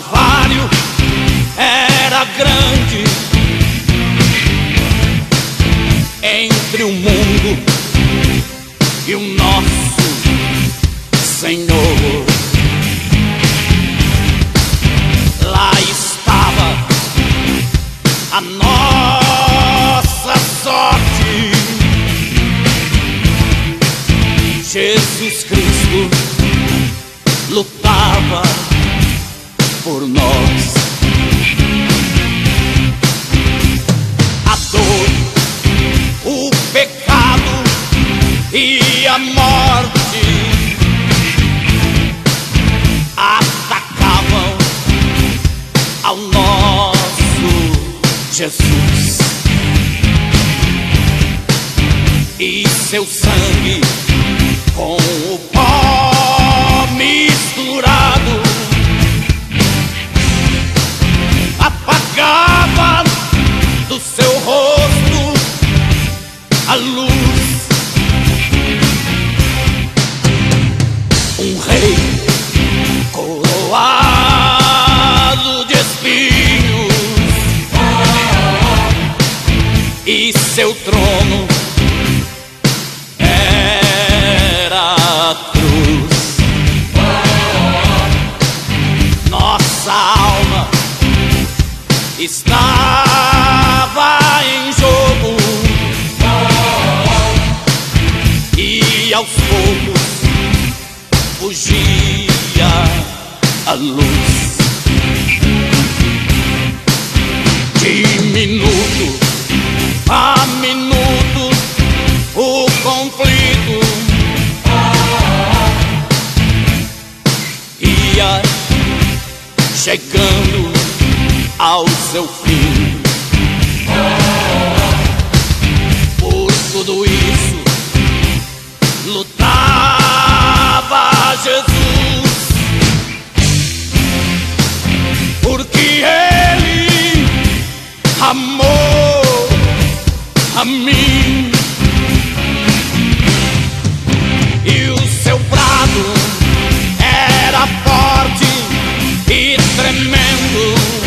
Calvário era grande entre o mundo e o nosso Senhor. Lá estava a nossa sorte. Jesus Cristo lutava por nós. A dor, o pecado e a morte atacavam ao nosso Jesus, e seu sangue com o pó misturado apagava do seu rosto a luz. Um rei coroado de espinhos, e seu trono era a cruz. Nossa alma estava em jogo, e aos poucos fugia a luz. De minuto a minuto o conflito ia chegando ao seu fim. Por tudo isso lutava Jesus, porque Ele amou a mim. E o seu brado era forte e tremendo,